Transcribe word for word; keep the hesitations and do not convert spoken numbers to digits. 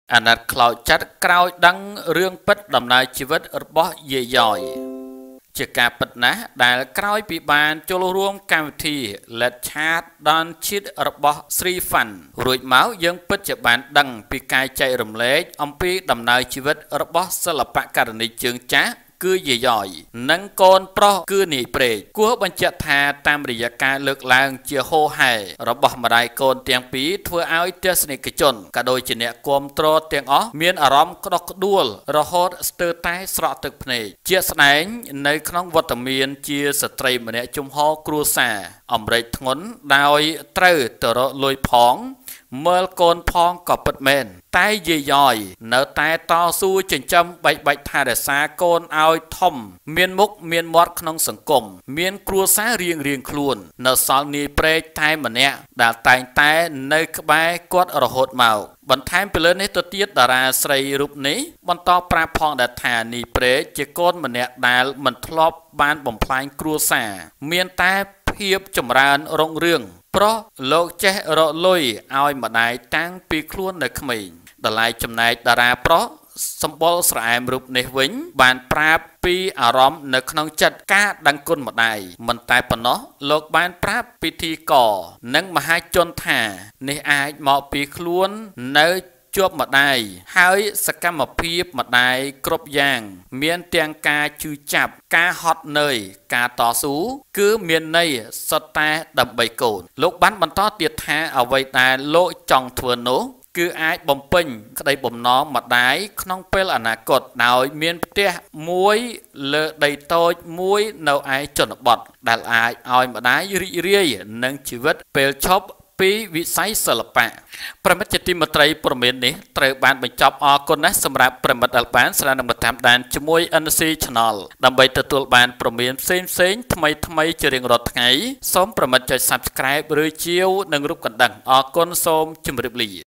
អាណត្តិខ្លោចចាត់ក្រោយដឹងរឿងពិតដំណើរជីវិតរបស់យាយយ៉យជាការពិតណាស់ដែលក្រោយពីបានចូលរួមកម្មវិធី Let's Chat ដល់ជាតិរបស់ Sri Fun រួចមកយើងពិតជាបានដឹងពីការចែករំលែកអំពីដំណើរជីវិតរបស់សិល្បករនីជើងចាស់គឺយាយយ៉យនិងកូនប្រុសគឺនាយព្រែកគួរបញ្ជាក់ថាតាមរយៈការលើកឡើងជាហូរហែរបស់ម្ដាយកូនទាំងពីរធ្វើឲ្យទស្សនិកជនក៏ដូចជាអ្នកគាំទ្រទាំងអស់មានអារម្មណ៍ក្តុកក្តួលរហូតស្ទើរតែស្រក់ទឹកភ្នែកជាស្ដែងនៅក្នុងវត្តមានជាស្ត្រីម្នាក់ជំហរគ្រួសារអំរែកធ្ងន់ដោយត្រូវទៅរកលុយផងមើលកូនផងក៏ពិតមែនតែយាយយ៉យនៅតែតស៊ូចិញ្ចឹមបែកបាច់ថែរក្សាកូនឲ្យធំមានមុខមានមាត់ក្នុងសង្គមមានគ្រួសាររៀងរៀងខ្លួននៅសល់នាយព្រែកតែម្នាក់ដែលតែងតែនៅក្បែរគាត់រហូតមកបន្ថែមពីលើនេះទៅទៀតតារាស្រីរូបនេះបន្តប្រាប់ផងដែលថានាយព្រែកជាកូនម្នាក់ដែលមិនធ្លាប់បានបំផ្លាញគ្រួសារមានតែភាពចម្រើនរុងរឿងព្រោះលោកចេះរកលុយឲ្យម្ដាយតាំងពីខ្លួននៅក្មេងដល់ឡែកចំណែកតារាប្រុសសម្បុរស្រអែមរូបនេះវិញបានប្រាប់ពីអារម្មណ៍នៅក្នុងចិត្តការដឹងគុណម្ដាយមិនតែប៉ុណ្ណោះលោកបានប្រាប់ពិធីករនិងមហាជនថានេះអាចមកពីខ្លួននៅជាប់ម្ដាយហើយសកម្មភាពម្ដាយគ្រប់យ៉ាងមានទាំងការជឿចាប់ការហត់នឿយការតស៊ូគឺមានន័យសុទ្ធតែដើម្បីកូនលោកបានបន្តទៀតថាអ្វីដែលលោកចង់ធ្វើនោះគឺអាចបំពេញក្តីបំណងម្ដាយក្នុងពេលអនាគតដោយមានផ្ទះមួយលើដីតូចមួយនៅឯជនបទដែលអាចឲ្យម្ដាយរីករាយនឹងជីវិតពេលឈប់ពីវិស័យសិល្បៈប្រិមិត្តជាទីមេត្រីព័ត៌មាននេះត្រូវបានបញ្ចប់អរគុណណាស់សម្រាប់ប្រិមិត្តដែលបានស្ដាប់និងតាមដានជាមួយ N C Channel ដើម្បីទទួលបានព័ត៌មានផ្សេងផ្សេងថ្មីថ្មីជារៀងរាល់ថ្ងៃសូមប្រិមិត្តចុច Subscribe ឬជាវនិងរូបកណ្ដឹងអរគុណសូមជម្រាបលា